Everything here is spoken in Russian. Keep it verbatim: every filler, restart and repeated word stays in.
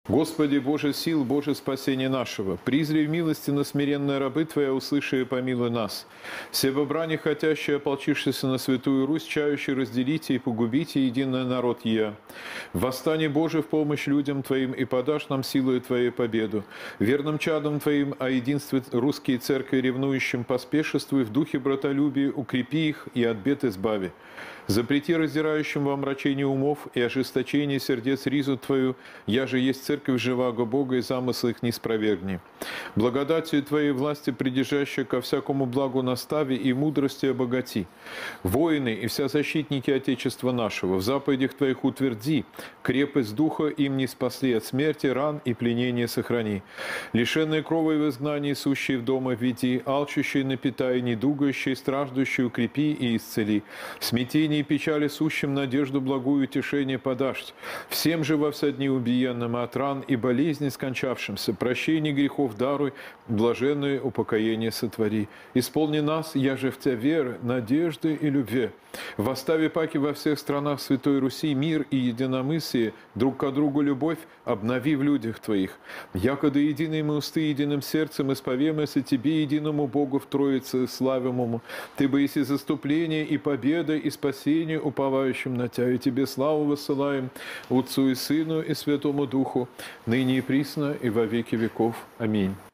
Господи, Боже сил, Боже спасения нашего, призри в милости на смиренные рабы Твоя, услыши и помилуй нас. Все во брани хотящие, ополчившиеся на святую Русь, чающие разделите и погубите единый народ Ея. Восстань, Боже, в помощь людям Твоим, и подашь нам силою Твоей победу. Верным чадом Твоим о единстве русские церкви ревнующим поспешествуй, в духе братолюбия укрепи их и от бед избави. Запрети раздирающим во омрачении умов и ожесточении сердец ризу Твою, я же есть церковь живаго Бога, и замысл их не спровергни. Благодатью Твоей власти, придержащей ко всякому благу настави и мудрости обогати. Воины и вся защитники Отечества нашего, в заповедях Твоих утверди, крепость духа им не спасли, от смерти, ран и пленения сохрани. Лишенные крови в изгнании, сущие в дома введи, алчущие напитай, недугающие, страждущие укрепи и исцели. Смятение и печали сущим надежду благую утешение подашь. Всем же во все дни убиенным от ран и болезней скончавшимся, прощение грехов даруй, блаженное упокоение сотвори. Исполни нас, я же в Тебя веры, надежды и любви. Восстави паки во всех странах Святой Руси мир и единомыслие, друг к другу любовь, обнови в людях Твоих. Якода единые мы усты, единым сердцем исповемся Тебе, единому Богу в Троице славимому. Ты бы если заступление и победа, и спасение уповающим на Тебя, и Тебе славу высылаем, Отцу и Сыну и Святому Духу, ныне и присно и во веки веков. Аминь.